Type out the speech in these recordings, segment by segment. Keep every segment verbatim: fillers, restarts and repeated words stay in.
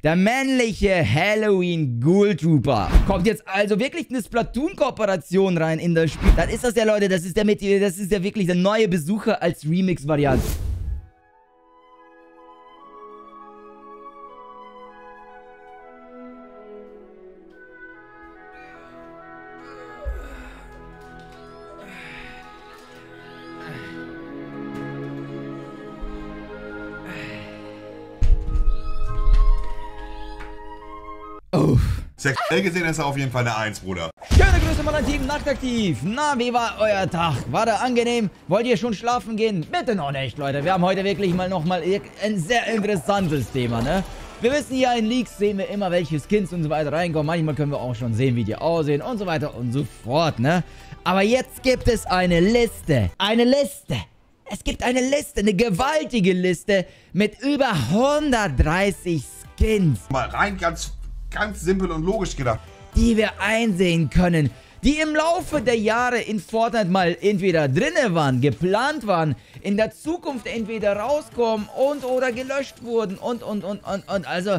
Der männliche Halloween Ghoul Trooper. Kommt jetzt also wirklich eine Splatoon-Kooperation rein in das Spiel. Dann ist das ja, Leute, das ist der, mit, das ist ja wirklich der neue Besucher als Remix-Variante. Oh. Sexuell gesehen ist er auf jeden Fall eine eins, Bruder. Schöne Grüße mal an Team Nachtaktiv. Na, wie war euer Tag? War der angenehm? Wollt ihr schon schlafen gehen? Bitte noch nicht, Leute. Wir haben heute wirklich mal nochmal ein sehr interessantes Thema, ne? Wir wissen ja, in Leaks sehen wir immer, welche Skins und so weiter reinkommen. Manchmal können wir auch schon sehen, wie die aussehen und so weiter und so fort, ne? Aber jetzt gibt es eine Liste. Eine Liste. Es gibt eine Liste, eine gewaltige Liste mit über hundertdreißig Skins. Mal rein ganz... Ganz simpel und logisch gedacht. Die wir einsehen können, die im Laufe der Jahre in Fortnite mal entweder drinne waren, geplant waren, in der Zukunft entweder rauskommen und oder gelöscht wurden und, und, und, und, und, also,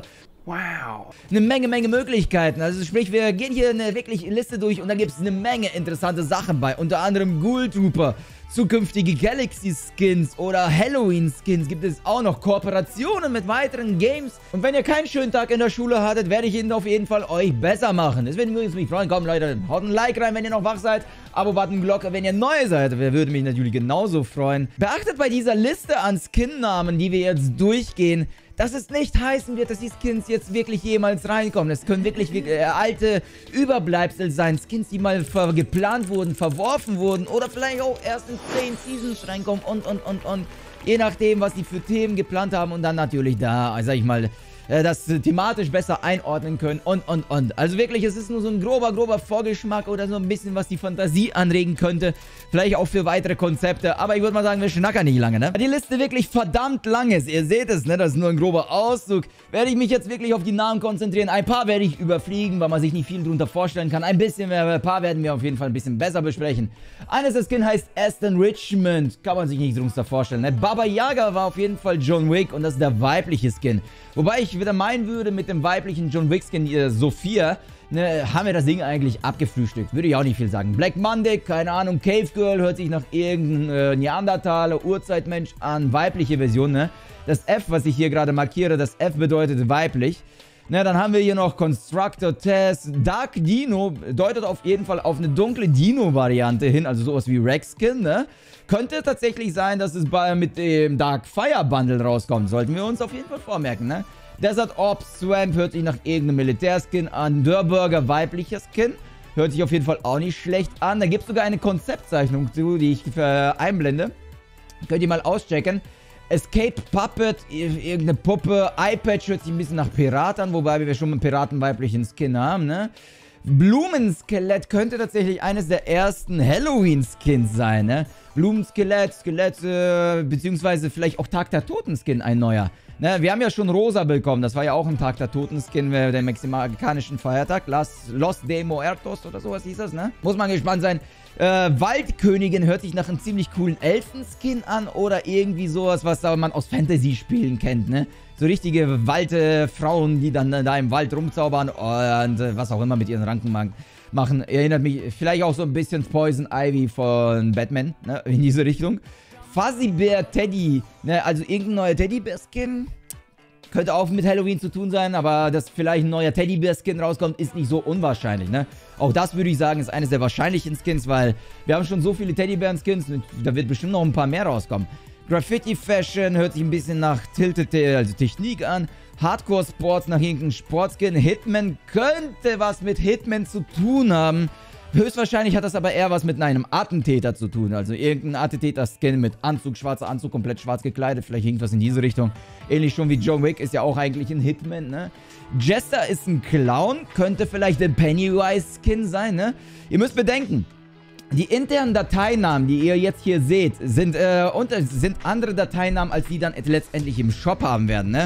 wow. Eine Menge, Menge Möglichkeiten. Also sprich, wir gehen hier eine wirklich Liste durch und da gibt es eine Menge interessante Sachen bei. Unter anderem Ghoul Trooper, zukünftige Galaxy-Skins oder Halloween-Skins gibt es auch noch, Kooperationen mit weiteren Games. Und wenn ihr keinen schönen Tag in der Schule hattet, werde ich ihn auf jeden Fall euch besser machen. Das würde mich freuen. Komm, Leute, haut ein Like rein, wenn ihr noch wach seid. Abo-Button, Glocke, wenn ihr neu seid. Wer würde mich natürlich genauso freuen. Beachtet bei dieser Liste an Skin-Namen, die wir jetzt durchgehen, dass es nicht heißen wird, dass die Skins jetzt wirklich jemals reinkommen. Es können wirklich, wirklich äh, alte Überbleibsel sein. Skins, die mal geplant wurden, verworfen wurden oder vielleicht auch erst in zehn Seasons reinkommen und, und, und, und. Je nachdem, was die für Themen geplant haben und dann natürlich da, sag ich mal, das thematisch besser einordnen können und, und, und. Also wirklich, es ist nur so ein grober, grober Vorgeschmack oder so ein bisschen, was die Fantasie anregen könnte. Vielleicht auch für weitere Konzepte. Aber ich würde mal sagen, wir schnackern nicht lange, ne? Die Liste wirklich verdammt lang ist. Ihr seht es, ne? Das ist nur ein grober Auszug. Werde ich mich jetzt wirklich auf die Namen konzentrieren. Ein paar werde ich überfliegen, weil man sich nicht viel drunter vorstellen kann. Ein bisschen mehr, ein paar werden wir auf jeden Fall ein bisschen besser besprechen. Eines der Skin heißt Aston Richmond. Kann man sich nicht drunter vorstellen, ne? Baba Yaga war auf jeden Fall John Wick und das ist der weibliche Skin. Wobei ich wieder meinen würde, mit dem weiblichen John Wick Skin, äh, Sophia, ne, haben wir das Ding eigentlich abgefrühstückt. Würde ich auch nicht viel sagen. Black Monday, keine Ahnung, Cave Girl, hört sich nach irgendeinem äh, Neandertaler, Urzeitmensch an. Weibliche Version, ne? Das F, was ich hier gerade markiere, das F bedeutet weiblich. Ne, dann haben wir hier noch Constructor Test. Dark Dino deutet auf jeden Fall auf eine dunkle Dino-Variante hin, also sowas wie Rex Skin, ne? Könnte tatsächlich sein, dass es bei, mit dem Dark Fire Bundle rauskommt. Sollten wir uns auf jeden Fall vormerken, ne? Desert Ops Swamp hört sich nach irgendeinem Militärskin an. Dörrburger weiblicher Skin. Hört sich auf jeden Fall auch nicht schlecht an. Da gibt es sogar eine Konzeptzeichnung zu, die ich äh, einblende. Könnt ihr mal auschecken. Escape Puppet, irgendeine Puppe. Eyepatch hört sich ein bisschen nach Pirat an, wobei wir schon einen piratenweiblichen Skin haben, ne? Blumenskelett könnte tatsächlich eines der ersten Halloween-Skins sein, ne? Blumenskelett, Skelett, äh, beziehungsweise vielleicht auch Tag der Toten-Skin, ein neuer. Ne, wir haben ja schon Rosa bekommen, das war ja auch ein Tag der Toten-Skin, äh, der mexikanischen Feiertag. Los, Los de Muertos oder sowas hieß das, ne? Muss man gespannt sein. Äh, Waldkönigin hört sich nach einem ziemlich coolen Elfen-Skin an oder irgendwie sowas, was man aus Fantasy-Spielen kennt, ne? So richtige Waldfrauen, die dann da im Wald rumzaubern und äh, was auch immer mit ihren Ranken machen. Erinnert mich vielleicht auch so ein bisschen Poison Ivy von Batman, ne? In diese Richtung. Fuzzy Bear Teddy, ne? Also irgendein neuer Teddybär-Skin. Könnte auch mit Halloween zu tun sein, aber dass vielleicht ein neuer Teddybär-Skin rauskommt, ist nicht so unwahrscheinlich, ne? Auch das würde ich sagen, ist eines der wahrscheinlichen Skins, weil wir haben schon so viele Teddybären-Skins, da wird bestimmt noch ein paar mehr rauskommen. Graffiti Fashion hört sich ein bisschen nach Tilted, also Technik an. Hardcore Sports nach irgendeinem Sportskin. Hitman könnte was mit Hitman zu tun haben. Höchstwahrscheinlich hat das aber eher was mit einem Attentäter zu tun. Also irgendein Attentäter-Skin mit Anzug, schwarzer Anzug, komplett schwarz gekleidet. Vielleicht irgendwas in diese Richtung. Ähnlich schon wie John Wick ist ja auch eigentlich ein Hitman, ne? Jester ist ein Clown. Könnte vielleicht der Pennywise-Skin sein, ne? Ihr müsst bedenken, die internen Dateinamen, die ihr jetzt hier seht, sind, äh, unter, sind andere Dateinamen, als die dann letztendlich im Shop haben werden, ne?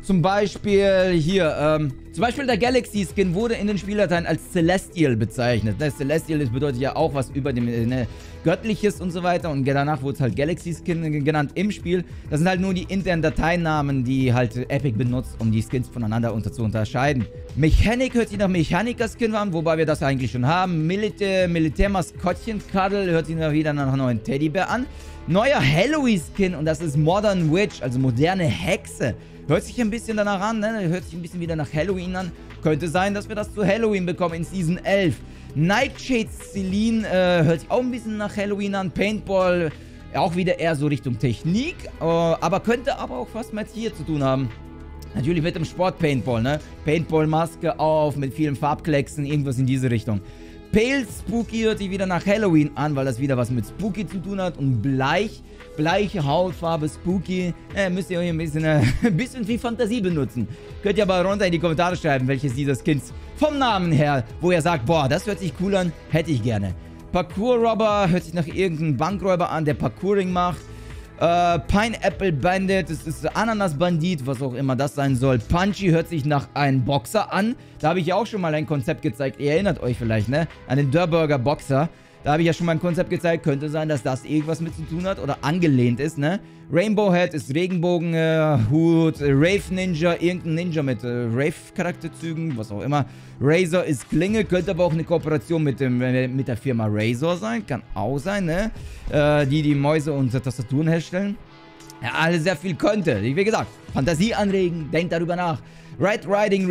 Zum Beispiel hier, ähm, zum Beispiel der Galaxy Skin wurde in den Spieldateien als Celestial bezeichnet. Ne? Celestial das bedeutet ja auch was über dem ne, Göttliches und so weiter. Und danach wurde es halt Galaxy Skin genannt im Spiel. Das sind halt nur die internen Dateinamen, die halt Epic benutzt, um die Skins voneinander unter zu unterscheiden. Mechanik hört sich nach Mechaniker-Skin an, wobei wir das eigentlich schon haben. Militär, Militärmaskottchen-Cuddle hört sich wieder nach einem neuen Teddybär an. Neuer Halloween-Skin und das ist Modern Witch, also moderne Hexe. Hört sich ein bisschen danach an, ne? Hört sich ein bisschen wieder nach Halloween an. Könnte sein, dass wir das zu Halloween bekommen in Season elf. Nightshade Celine äh, hört sich auch ein bisschen nach Halloween an. Paintball, auch wieder eher so Richtung Technik. Äh, aber könnte aber auch was mit hier zu tun haben. Natürlich mit dem Sport-Paintball, ne? Paintball-Maske auf, mit vielen Farbklecksen, irgendwas in diese Richtung. Pale Spooky hört sich wieder nach Halloween an, weil das wieder was mit Spooky zu tun hat. Und Bleich, bleiche Hautfarbe Spooky, äh, müsst ihr euch ein bisschen, äh, ein bisschen viel Fantasie benutzen. Könnt ihr aber runter in die Kommentare schreiben, welches dieser Skins vom Namen her, wo ihr sagt, boah, das hört sich cool an, hätte ich gerne. Parkour-Robber hört sich nach irgendeinem Bankräuber an, der Parkouring macht. Äh, Pineapple Bandit, das ist Ananas Bandit, was auch immer das sein soll. Punchy hört sich nach einem Boxer an. Da habe ich ja auch schon mal ein Konzept gezeigt. Ihr erinnert euch vielleicht, ne? An den Durburger Boxer. Da habe ich ja schon mal ein Konzept gezeigt. Könnte sein, dass das irgendwas mit zu tun hat oder angelehnt ist, ne? Rainbow Head ist Regenbogenhut. Äh, Rave Ninja, irgendein Ninja mit äh, Rave-Charakterzügen, was auch immer. Razor ist Klinge, könnte aber auch eine Kooperation mit, dem, äh, mit der Firma Razor sein. Kann auch sein, ne? Äh, die die Mäuse und Tastaturen herstellen. Ja, alles sehr viel könnte. Wie gesagt, Fantasie anregen, denkt darüber nach. Red Riding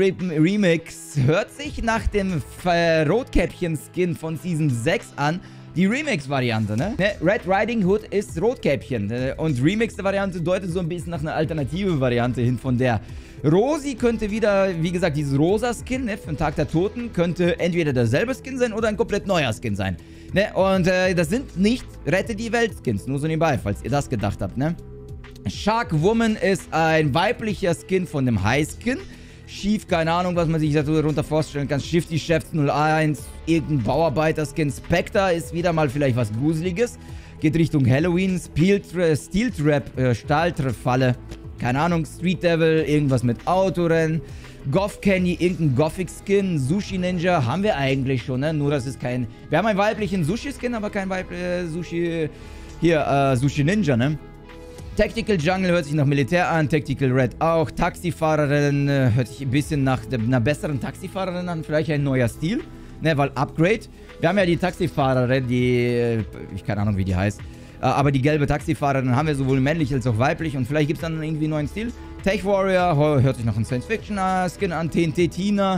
Remix hört sich nach dem äh, Rotkäppchen-Skin von Season sechs an. Die Remix-Variante, ne? Red Riding Hood ist Rotkäppchen. Äh, und Remix-Variante deutet so ein bisschen nach einer alternative Variante hin von der. Rosi könnte wieder, wie gesagt, dieses rosa Skin, ne? Für den Tag der Toten. Könnte entweder derselbe Skin sein oder ein komplett neuer Skin sein. Ne? Und äh, das sind nicht Rette die Welt-Skins. Nur so nebenbei, falls ihr das gedacht habt, ne? Shark Woman ist ein weiblicher Skin von dem High Skin. Schief, keine Ahnung, was man sich darunter vorstellen kann. Shifty Chefs null eins, irgendein Bauarbeiter-Skin. Spectre ist wieder mal vielleicht was Gruseliges. Geht Richtung Halloween. Steel Trap, äh, Stahlfalle. Keine Ahnung, Street Devil, irgendwas mit Autorennen. Goth Candy, irgendein Gothic-Skin. Sushi Ninja haben wir eigentlich schon, ne? Nur, das ist kein... Wir haben einen weiblichen Sushi-Skin, aber kein weiblichen Sushi... Hier, äh, Sushi Ninja, ne? Tactical Jungle hört sich nach Militär an, Tactical Red auch. Taxifahrerin äh, hört sich ein bisschen nach einer besseren Taxifahrerin an, vielleicht ein neuer Stil, ne, weil Upgrade. Wir haben ja die Taxifahrerin, die, ich keine Ahnung wie die heißt, äh, aber die gelbe Taxifahrerin haben wir sowohl männlich als auch weiblich und vielleicht gibt es dann irgendwie einen neuen Stil. Tech Warrior hört sich nach einem Science-Fiction-Skin an, T N T Tina,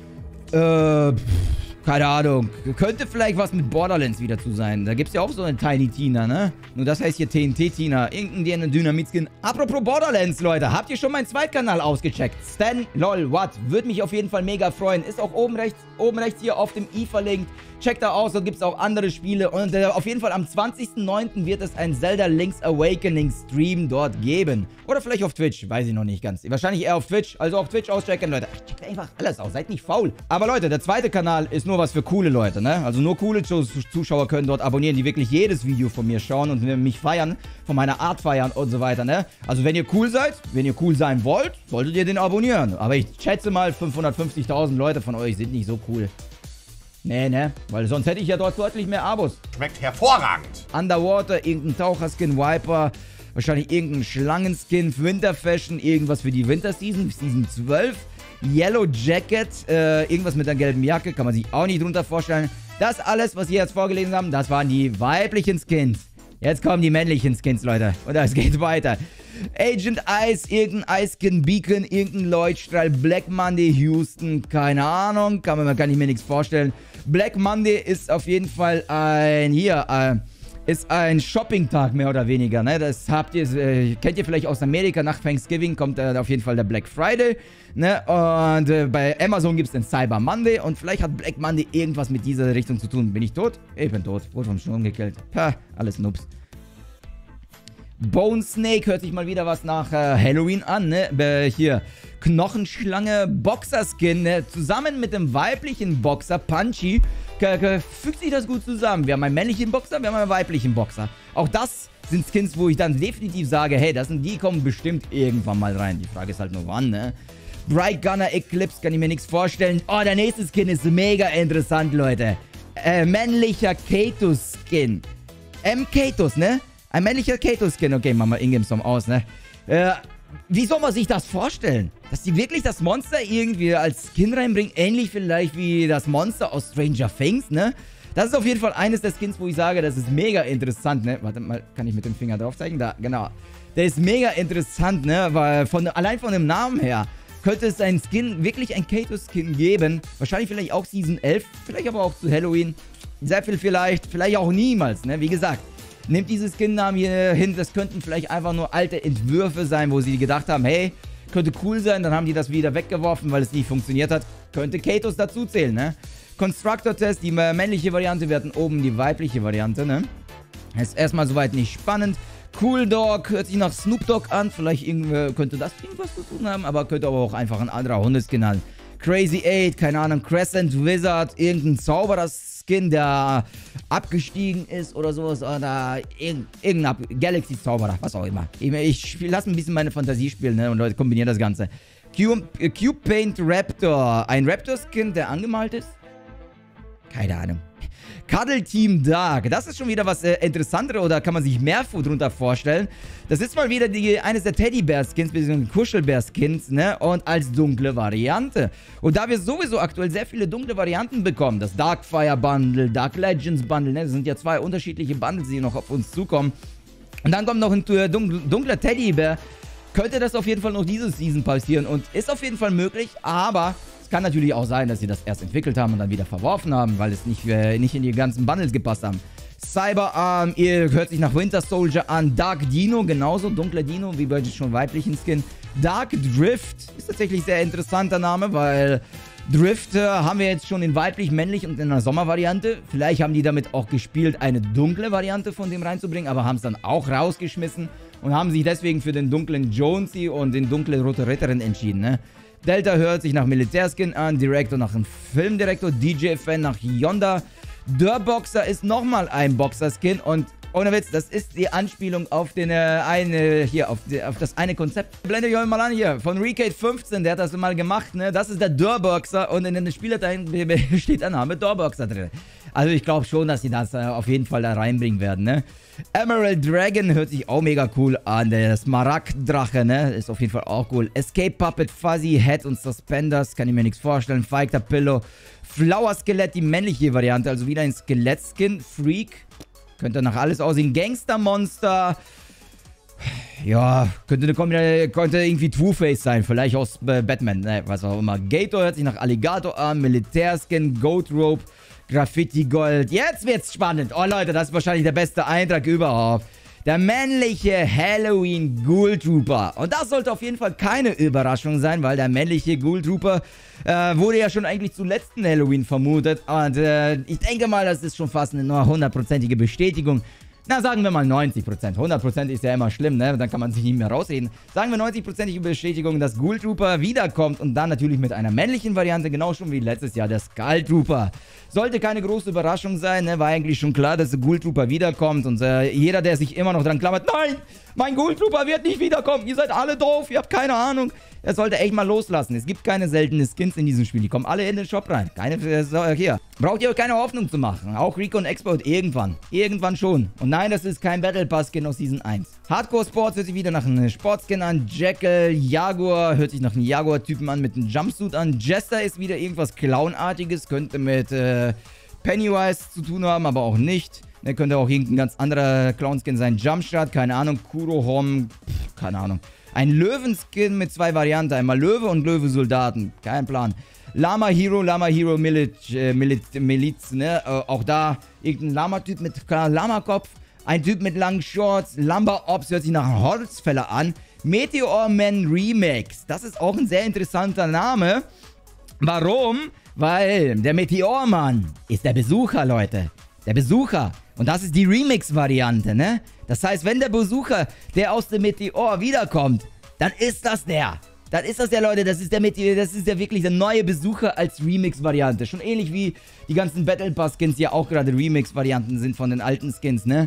äh, keine Ahnung. Könnte vielleicht was mit Borderlands wieder zu sein. Da gibt es ja auch so eine Tiny Tina, ne? Nur das heißt hier T N T Tina. Irgendein Dynamit-Skin. Apropos Borderlands, Leute. Habt ihr schon meinen Zweitkanal ausgecheckt? Stan, lol, what? Würde mich auf jeden Fall mega freuen. Ist auch oben rechts, oben rechts hier auf dem i verlinkt. Checkt da aus, da gibt es auch andere Spiele. Und äh, auf jeden Fall am zwanzigsten neunten wird es ein Zelda Link's Awakening Stream dort geben. Oder vielleicht auf Twitch, weiß ich noch nicht ganz. Wahrscheinlich eher auf Twitch. Also auf Twitch auschecken, Leute. Ach, checkt einfach alles aus, seid nicht faul. Aber Leute, der zweite Kanal ist nur was für coole Leute, ne? Also nur coole Zuschauer können dort abonnieren, die wirklich jedes Video von mir schauen und mich feiern, von meiner Art feiern und so weiter, ne? Also wenn ihr cool seid, wenn ihr cool sein wollt, solltet ihr den abonnieren. Aber ich schätze mal, fünfhundertfünfzigtausend Leute von euch sind nicht so cool. Nee, ne? Weil sonst hätte ich ja dort deutlich mehr Abos. Schmeckt hervorragend. Underwater, irgendein Taucherskin, Viper, wahrscheinlich irgendein Schlangenskin, Winterfashion, irgendwas für die Winterseason, Season zwölf. Yellow Jacket, äh, irgendwas mit einer gelben Jacke, kann man sich auch nicht drunter vorstellen. Das alles, was wir jetzt vorgelesen haben, das waren die weiblichen Skins. Jetzt kommen die männlichen Skins, Leute. Und es geht weiter. Agent Ice, irgendein Ice-Skin, Beacon, irgendein Leuchtstrahl, Black Monday, Houston, keine Ahnung, kann, man, kann ich mir nichts vorstellen. Black Monday ist auf jeden Fall ein, hier, äh, ist ein Shopping-Tag mehr oder weniger, ne? Das habt ihr, äh, kennt ihr vielleicht aus Amerika, nach Thanksgiving kommt äh, auf jeden Fall der Black Friday, ne? Und äh, bei Amazon gibt es den Cyber Monday und vielleicht hat Black Monday irgendwas mit dieser Richtung zu tun. Bin ich tot? Ich bin tot, wurde vom Sturm gekillt. Pah, alles Noobs. Bone Snake hört sich mal wieder was nach äh, Halloween an, ne? Äh, hier, Knochenschlange, Boxerskin, ne? Zusammen mit dem weiblichen Boxer, Punchy, fügt sich das gut zusammen. Wir haben einen männlichen Boxer, wir haben einen weiblichen Boxer. Auch das sind Skins, wo ich dann definitiv sage, hey, das sind, die kommen bestimmt irgendwann mal rein. Die Frage ist halt nur wann, ne? Bright Gunner Eclipse kann ich mir nichts vorstellen. Oh, der nächste Skin ist mega interessant, Leute. Äh, männlicher Kato-Skin. M. Katos, ne? Ein männlicher Kato-Skin. Okay, machen wir Ingame-Song aus, ne? Äh, wie soll man sich das vorstellen? Dass die wirklich das Monster irgendwie als Skin reinbringen? Ähnlich vielleicht wie das Monster aus Stranger Things, ne? Das ist auf jeden Fall eines der Skins, wo ich sage, das ist mega interessant, ne? Warte mal, kann ich mit dem Finger drauf zeigen? Da, genau. Der ist mega interessant, ne? Weil von, allein von dem Namen her könnte es ein Skin, wirklich ein Kato-Skin geben. Wahrscheinlich vielleicht auch Season elf, vielleicht aber auch zu Halloween. Sehr viel vielleicht, vielleicht auch niemals, ne? Wie gesagt, nehmt diese Skin-Namen hier hin. Das könnten vielleicht einfach nur alte Entwürfe sein, wo sie gedacht haben, hey, könnte cool sein. Dann haben die das wieder weggeworfen, weil es nicht funktioniert hat. Könnte Katos dazu zählen, ne? Constructor-Test, die männliche Variante, wir hatten oben die weibliche Variante, ne? Ist erstmal soweit nicht spannend. Cool Dog, hört sich nach Snoop Dogg an. Vielleicht könnte das irgendwas zu tun haben, aber könnte aber auch einfach ein anderer Hundeskin haben. Crazy eight, keine Ahnung, Crescent Wizard, irgendein Zauberer-Skin, der abgestiegen ist oder sowas. Oder irgendein Galaxy-Zauberer, was auch immer. Ich, ich lasse ein bisschen meine Fantasie spielen, ne? Und Leute kombinieren das Ganze. Cube, Cube Paint Raptor, ein Raptor-Skin, der angemalt ist. Keine Ahnung. Cuddle Team Dark. Das ist schon wieder was äh, Interessanteres, oder kann man sich mehr drunter vorstellen. Das ist mal wieder die, eines der Teddybär-Skins, bzw. Kuschelbär-Skins, ne? Und als dunkle Variante. Und da wir sowieso aktuell sehr viele dunkle Varianten bekommen, das Darkfire Bundle, Dark Legends Bundle, ne? Das sind ja zwei unterschiedliche Bundles, die noch auf uns zukommen. Und dann kommt noch ein dunkler Teddybär. Könnte das auf jeden Fall noch diese Season passieren und ist auf jeden Fall möglich, aber kann natürlich auch sein, dass sie das erst entwickelt haben und dann wieder verworfen haben, weil es nicht, äh, nicht in die ganzen Bundles gepasst haben. Cyberarm, ihr hört sich nach Winter Soldier an. Dark Dino, genauso dunkler Dino, wie bei schon weiblichen Skin. Dark Drift ist tatsächlich sehr interessanter Name, weil Drift äh, haben wir jetzt schon in weiblich, männlich und in einer Sommervariante. Vielleicht haben die damit auch gespielt, eine dunkle Variante von dem reinzubringen, aber haben es dann auch rausgeschmissen und haben sich deswegen für den dunklen Jonesy und den dunklen Rote Ritterin entschieden, ne? Delta hört sich nach Militärskin an, Director nach einem Filmdirektor, D J-Fan nach Yonda. Der Boxer ist nochmal ein Boxer-Skin und ohne Witz, das ist die Anspielung auf den äh, eine, hier, auf, die, auf das eine Konzept. Blende ich euch mal an hier, von Recade fünfzehn, der hat das mal gemacht, ne? Das ist der Doorboxer und in den Spielerteilen steht der Name Doorboxer drin. Also ich glaube schon, dass sie das äh, auf jeden Fall da reinbringen werden, ne? Emerald Dragon hört sich auch mega cool an. Der Smaragd-Drache, ne? Ist auf jeden Fall auch cool. Escape Puppet, Fuzzy Head und Suspenders. Kann ich mir nichts vorstellen. Fighter Pillow. Flower Skelett, die männliche Variante. Also wieder ein Skelett-Skin. Freak. Könnte nach alles aussehen. Gangster Monster. Ja, könnte, eine, könnte irgendwie Two-Face sein. Vielleicht aus äh, Batman. Ne, was auch immer. Gator hört sich nach Alligator an. Militärskin. Goat Rope. Graffiti Gold. Jetzt wird's spannend. Oh Leute, das ist wahrscheinlich der beste Eintrag überhaupt. Der männliche Halloween Ghoul Trooper. Und das sollte auf jeden Fall keine Überraschung sein, weil der männliche Ghoul Trooper äh, wurde ja schon eigentlich zu letzten Halloween vermutet. Und äh, ich denke mal, das ist schon fast eine hundertprozentige Bestätigung. Na, sagen wir mal neunzig Prozent. hundert Prozent ist ja immer schlimm, ne? Dann kann man sich nicht mehr rausreden. Sagen wir neunzig Prozentige Bestätigung, dass Ghoul Trooper wiederkommt und dann natürlich mit einer männlichen Variante, genau schon wie letztes Jahr der Skull Trooper. Sollte keine große Überraschung sein, ne? War eigentlich schon klar, dass der Ghoul Trooper wiederkommt und äh, jeder, der sich immer noch dran klammert, nein, mein Ghoul Trooper wird nicht wiederkommen, ihr seid alle doof, ihr habt keine Ahnung. Er sollte echt mal loslassen. Es gibt keine seltenen Skins in diesem Spiel. Die kommen alle in den Shop rein. Keine, äh, hier. Braucht ihr euch keine Hoffnung zu machen. Auch Recon Export irgendwann. Irgendwann schon. Und nein, das ist kein Battle Pass Skin aus Season eins. Hardcore Sports hört sich wieder nach einem Sportskin an. Jackal, Jaguar hört sich nach einem Jaguar-Typen an mit einem Jumpsuit an. Jester ist wieder irgendwas Clownartiges. Könnte mit äh, Pennywise zu tun haben, aber auch nicht. Der könnte auch irgendein ganz anderer Clownskin sein. Jumpstart, keine Ahnung. Kurohom, keine Ahnung. Ein Löwenskin mit zwei Varianten. Einmal Löwe und Löwe-Soldaten. Kein Plan. Lama Hero, Lama Hero Miliz, äh, Miliz, Miliz ne? Äh, auch da irgendein Lama-Typ mit Lama-Kopf. Ein Typ mit langen Shorts. Lumber Ops hört sich nach einem Holzfäller an. Meteor Man Remix. Das ist auch ein sehr interessanter Name. Warum? Weil der Meteormann ist der Besucher, Leute. Der Besucher. Und das ist die Remix-Variante, ne? Das heißt, wenn der Besucher, der aus dem Meteor wiederkommt, dann ist das der. Dann ist das der, Leute. Das ist der Meteor, das ist ja wirklich der neue Besucher als Remix-Variante. Schon ähnlich wie die ganzen Battle Pass-Skins ja auch gerade Remix-Varianten sind von den alten Skins, ne?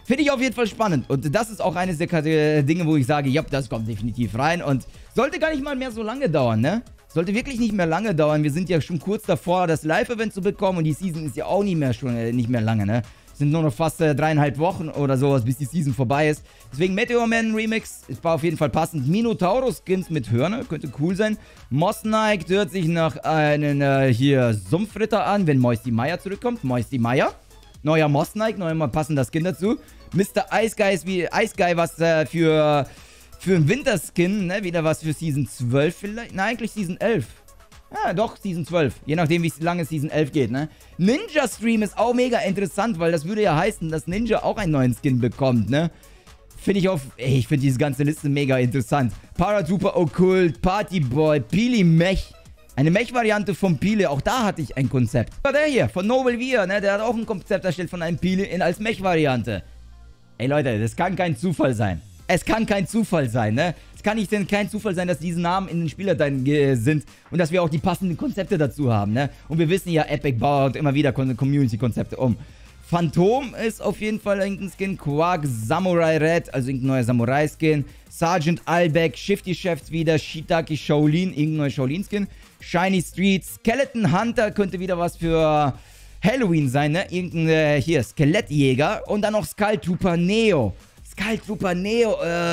Finde ich auf jeden Fall spannend. Und das ist auch eines der Dinge, wo ich sage, ja, das kommt definitiv rein. Und sollte gar nicht mal mehr so lange dauern, ne? Sollte wirklich nicht mehr lange dauern. Wir sind ja schon kurz davor, das Live-Event zu bekommen. Und die Season ist ja auch nicht mehr, schon, äh, nicht mehr lange, ne? Sind nur noch fast äh, dreieinhalb Wochen oder sowas, bis die Season vorbei ist. Deswegen Meteor Man Remix ist auf jeden Fall passend. Minotaurus-Skins mit Hörner, könnte cool sein. Moss Knight hört sich nach einem äh, hier Sumpfritter an, wenn Moisty Meier zurückkommt. Moisty Meier. Neuer Moss Knight, neuer mal passender Skin dazu. Mister Ice Guy ist wie Ice Guy, was äh, für, für einen Winterskin, ne? Wieder was für Season zwölf vielleicht. Nein, eigentlich Season elf. Ja, doch, Season zwölf. Je nachdem, wie lange Season elf geht, ne? Ninja Stream ist auch mega interessant, weil das würde ja heißen, dass Ninja auch einen neuen Skin bekommt, ne? Finde ich auf... Ey, ich finde diese ganze Liste mega interessant. Paratrooper Okkult, Partyboy, Pili Mech. Eine Mech-Variante von Pile. Auch da hatte ich ein Konzept. Aber der hier, von Noble Veer, ne? Der hat auch ein Konzept erstellt von einem Pile in, als Mech-Variante. Ey, Leute, das kann kein Zufall sein. Es kann kein Zufall sein, ne? Es kann nicht denn kein Zufall sein, dass diese Namen in den Spieldateien äh, sind und dass wir auch die passenden Konzepte dazu haben, ne? Und wir wissen ja, Epic baut immer wieder Community-Konzepte um. Phantom ist auf jeden Fall irgendein Skin. Quark, Samurai Red, also irgendein neuer Samurai-Skin. Sergeant Albeck, Shifty Chefs wieder, Shiitake Shaolin, irgendein neuer Shaolin-Skin. Shiny Street, Skeleton Hunter könnte wieder was für Halloween sein, ne? Irgendein, äh, hier, Skelettjäger. Und dann noch Skull Trooper Neo. Skull Trooper Neo,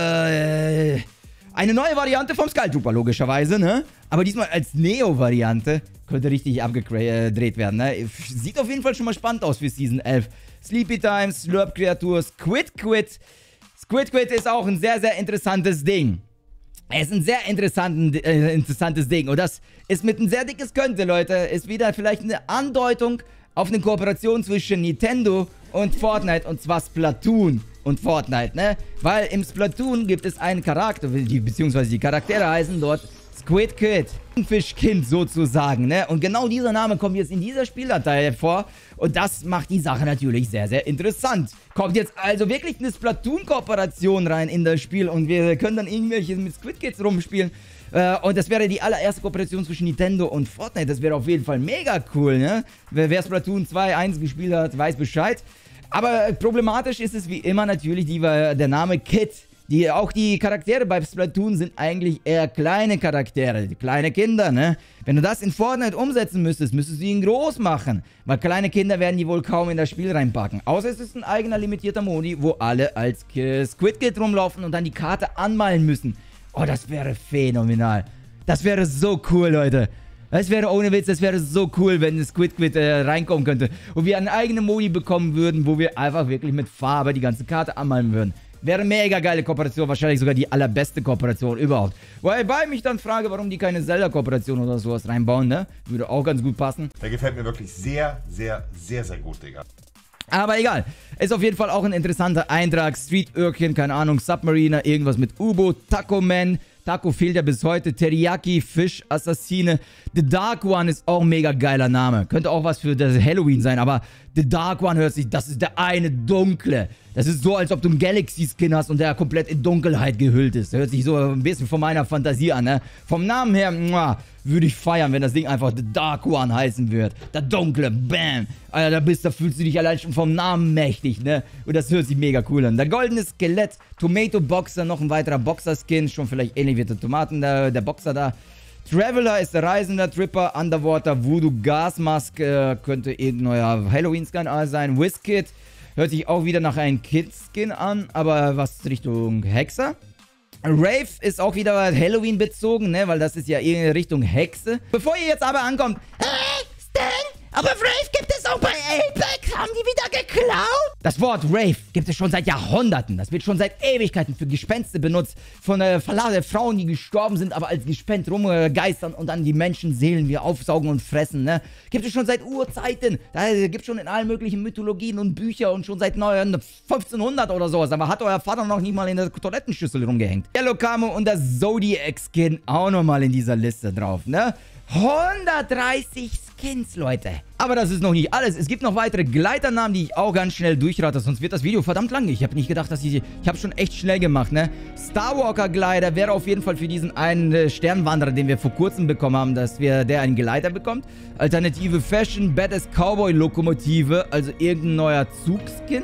äh... eine neue Variante vom Skull Trooper, logischerweise, ne? Aber diesmal als Neo-Variante. Könnte richtig abgedreht werden, ne? Sieht auf jeden Fall schon mal spannend aus für Season elf. Sleepy Time, Slurp Kreatur, Squid Quid. Squid Quid ist auch ein sehr, sehr interessantes Ding. Es ist ein sehr interessanten, äh, interessantes Ding. Und das ist mit ein sehr dickes Könnte, Leute. Ist wieder vielleicht eine Andeutung auf eine Kooperation zwischen Nintendo und Fortnite. Und zwar Splatoon und Fortnite, ne? Weil im Splatoon gibt es einen Charakter, die, beziehungsweise die Charaktere heißen dort Squid Kid. Fischkind sozusagen, ne? Und genau dieser Name kommt jetzt in dieser Spieldatei vor. Und das macht die Sache natürlich sehr, sehr interessant. Kommt jetzt also wirklich eine Splatoon-Kooperation rein in das Spiel und wir können dann irgendwelche mit Squid Kids rumspielen. Äh, und das wäre die allererste Kooperation zwischen Nintendo und Fortnite. Das wäre auf jeden Fall mega cool, ne? Wer, wer Splatoon zwei eins gespielt hat, weiß Bescheid. Aber problematisch ist es wie immer natürlich die, der Name Kid. Die, auch die Charaktere bei Splatoon sind eigentlich eher kleine Charaktere, kleine Kinder, ne? Wenn du das in Fortnite umsetzen müsstest, müsstest du ihn groß machen. Weil kleine Kinder werden die wohl kaum in das Spiel reinpacken. Außer es ist ein eigener limitierter Modi, wo alle als Squid Kid rumlaufen und dann die Karte anmalen müssen. Oh, das wäre phänomenal. Das wäre so cool, Leute. Das wäre ohne Witz, das wäre so cool, wenn Squid Kid äh, reinkommen könnte. Und wir einen eigenen Modi bekommen würden, wo wir einfach wirklich mit Farbe die ganze Karte anmalen würden. Wäre mega geile Kooperation, wahrscheinlich sogar die allerbeste Kooperation überhaupt. Wobei ich mich dann frage, warum die keine Zelda-Kooperation oder sowas reinbauen, ne? Würde auch ganz gut passen. Der gefällt mir wirklich sehr, sehr, sehr, sehr gut, Digga. Aber egal. Ist auf jeden Fall auch ein interessanter Eintrag. Street Urchin, keine Ahnung, Submariner, irgendwas mit U-Boot, Taco Man. Taco fehlt ja bis heute. Teriyaki, Fisch, Assassine. The Dark One ist auch ein mega geiler Name. Könnte auch was für das Halloween sein, aber The Dark One hört sich, das ist der eine Dunkle. Das ist so, als ob du einen Galaxy-Skin hast und der komplett in Dunkelheit gehüllt ist. Das hört sich so ein bisschen von meiner Fantasie an, ne? Vom Namen her, muah, würde ich feiern, wenn das Ding einfach The Dark One heißen wird. Der Dunkle, bam. Alter, da bist, da fühlst du dich allein schon vom Namen mächtig, ne? Und das hört sich mega cool an. Der goldene Skelett, Tomato Boxer, noch ein weiterer Boxer-Skin. Schon vielleicht ähnlich wie der Tomaten, der, der Boxer da. Traveler ist der Reisender, Tripper, Underwater, Voodoo, Gasmask, äh, könnte irgendein neuer Halloween-Skin sein. Wizkid, hört sich auch wieder nach einem Kid-Skin an, aber was Richtung Hexer. Rave ist auch wieder Halloween bezogen, ne, weil das ist ja in Richtung Hexe. Bevor ihr jetzt aber ankommt, hey, Stan, aber Rave gibt es auch bei Apex, haben die wieder geklaut? Das Wort Rave gibt es schon seit Jahrhunderten. Das wird schon seit Ewigkeiten für Gespenste benutzt. Von äh, verladenen Frauen, die gestorben sind, aber als Gespenst rumgeistern und dann die Menschenseelen wieder aufsaugen und fressen, ne? Gibt es schon seit Urzeiten. Da gibt es schon in allen möglichen Mythologien und Büchern und schon seit fünfzehnhundert oder sowas. Aber hat euer Vater noch nicht mal in der Toilettenschüssel rumgehängt. Yellow Camo und das Zodiac-Skin auch nochmal in dieser Liste drauf, ne? hundertdreißig Skins, Leute. Aber das ist noch nicht alles. Es gibt noch weitere Gleiternamen, die ich auch ganz schnell durchrate. Sonst wird das Video verdammt lang. Ich habe nicht gedacht, dass ich... Ich habe schon echt schnell gemacht, ne? Starwalker Gleiter wäre auf jeden Fall für diesen einen äh, Sternwanderer, den wir vor kurzem bekommen haben, dass wir der einen Gleiter bekommt. Alternative Fashion, Badass Cowboy Lokomotive, also irgendein neuer Zugskin.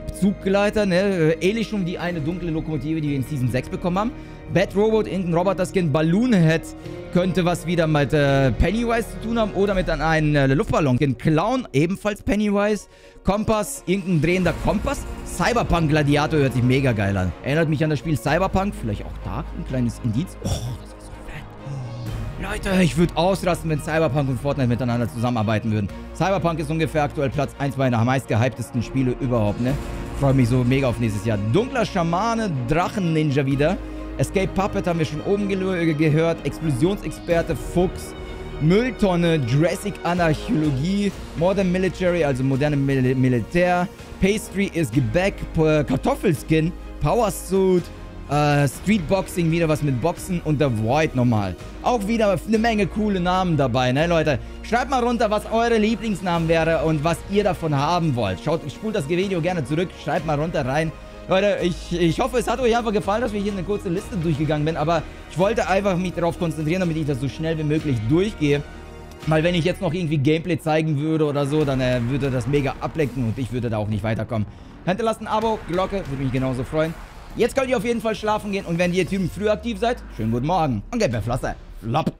Zugleiter, ne? Ähnlich schon die eine dunkle Lokomotive, die wir in Season sechs bekommen haben. Bat Robot, irgendein Roboter-Skin. Balloon Head könnte was wieder mit äh, Pennywise zu tun haben oder mit einem äh, Luftballon. Clown, ebenfalls Pennywise. Kompass, irgendein drehender Kompass. Cyberpunk Gladiator hört sich mega geil an. Erinnert mich an das Spiel Cyberpunk. Vielleicht auch Dark, ein kleines Indiz. Oh, das ist so fett. Leute, ich würde ausrasten, wenn Cyberpunk und Fortnite miteinander zusammenarbeiten würden. Cyberpunk ist ungefähr aktuell Platz eins meiner meistgehyptesten Spiele überhaupt, ne? Freue mich so mega auf nächstes Jahr. Dunkler Schamane, Drachen-Ninja wieder. Escape Puppet haben wir schon oben ge gehört. Explosionsexperte, Fuchs. Mülltonne, Jurassic Anarchäologie. Modern Military, also moderne Mil Militär. Pastry ist Gebäck. P Kartoffelskin. Power Suit. Äh, Streetboxing, wieder was mit Boxen. Und der Void nochmal. Auch wieder eine Menge coole Namen dabei, ne, Leute? Schreibt mal runter, was eure Lieblingsnamen wäre und was ihr davon haben wollt. Schaut, spult das Video gerne zurück. Schreibt mal runter rein. Leute, ich, ich hoffe, es hat euch einfach gefallen, dass wir hier eine kurze Liste durchgegangen sind, aber ich wollte einfach mich darauf konzentrieren, damit ich das so schnell wie möglich durchgehe. Weil wenn ich jetzt noch irgendwie Gameplay zeigen würde oder so, dann äh, würde das mega ablenken und ich würde da auch nicht weiterkommen. Hinterlasst ein Abo, Glocke, würde mich genauso freuen. Jetzt könnt ihr auf jeden Fall schlafen gehen und wenn ihr Typen früh aktiv seid, schönen guten Morgen und gebt mir Flosse. Flop.